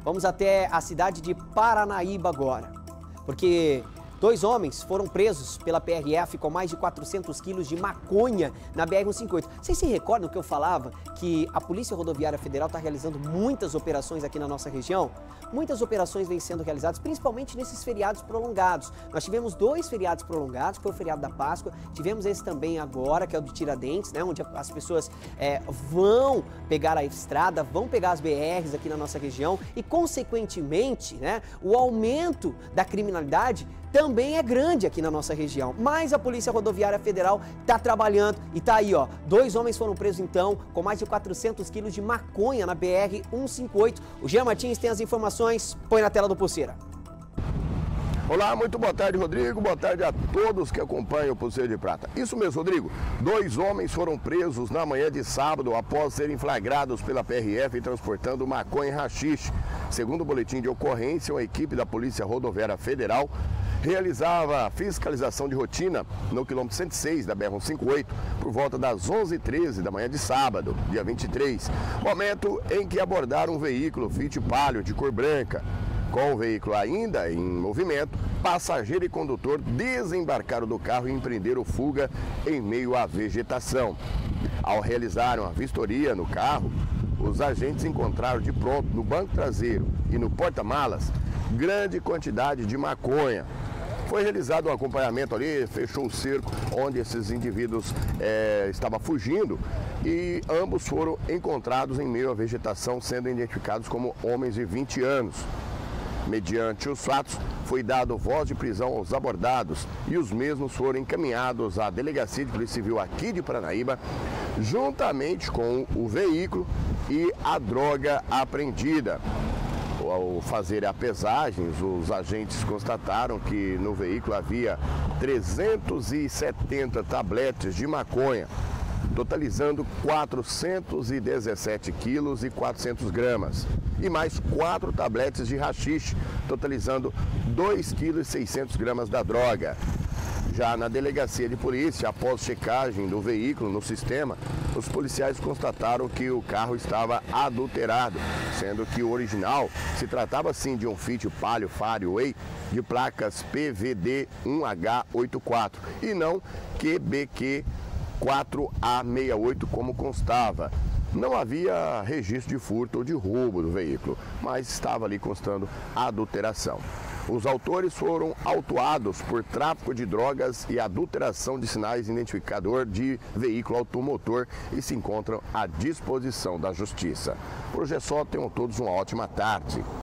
Vamos até a cidade de Paranaíba agora, porque 2 homens foram presos pela PRF com mais de 400 quilos de maconha na BR-158. Vocês se recordam que eu falava que a Polícia Rodoviária Federal está realizando muitas operações aqui na nossa região? Muitas operações vêm sendo realizadas, principalmente nesses feriados prolongados. Nós tivemos 2 feriados prolongados, que foi o feriado da Páscoa, tivemos esse também agora, que é o do Tiradentes, né, onde as pessoas vão pegar a estrada, vão pegar as BRs aqui na nossa região e, consequentemente, né, o aumento da criminalidade também é grande aqui na nossa região. Mas a Polícia Rodoviária Federal está trabalhando e está aí, ó. 2 homens foram presos então com mais de 400 quilos de maconha na BR-158. O Jean Martins tem as informações, põe na tela do Pulseira. Olá, muito boa tarde, Rodrigo. Boa tarde a todos que acompanham o Pulseira de Prata. Isso mesmo, Rodrigo. 2 homens foram presos na manhã de sábado após serem flagrados pela PRF transportando maconha e haxixe. Segundo o boletim de ocorrência, uma equipe da Polícia Rodoviária Federal realizava fiscalização de rotina no quilômetro 106 da BR-158 por volta das 11h13 da manhã de sábado, dia 23, momento em que abordaram um veículo Fiat Palio de cor branca. Com o veículo ainda em movimento, passageiro e condutor desembarcaram do carro e empreenderam fuga em meio à vegetação. Ao realizar uma vistoria no carro, os agentes encontraram de pronto no banco traseiro e no porta-malas grande quantidade de maconha. Foi realizado um acompanhamento ali, fechou o cerco onde esses indivíduos estavam fugindo e ambos foram encontrados em meio à vegetação, sendo identificados como homens de 20 anos. Mediante os fatos, foi dado voz de prisão aos abordados e os mesmos foram encaminhados à Delegacia de Polícia Civil aqui de Paranaíba, juntamente com o veículo e a droga apreendida. Ao fazer a pesagem, os agentes constataram que no veículo havia 370 tabletes de maconha, totalizando 417 quilos e 400 gramas, e mais 4 tabletes de haxixe, totalizando 2 quilos e 600 gramas da droga. Já na delegacia de polícia, após checagem do veículo no sistema, os policiais constataram que o carro estava adulterado, sendo que o original se tratava sim de um Fiat Palio Fairway de placas PVD 1H84 e não QBQ 4A68 como constava. Não havia registro de furto ou de roubo do veículo, mas estava ali constando adulteração. Os autores foram autuados por tráfico de drogas e adulteração de sinais identificador de veículo automotor e se encontram à disposição da Justiça. Por hoje é só, tenham todos uma ótima tarde.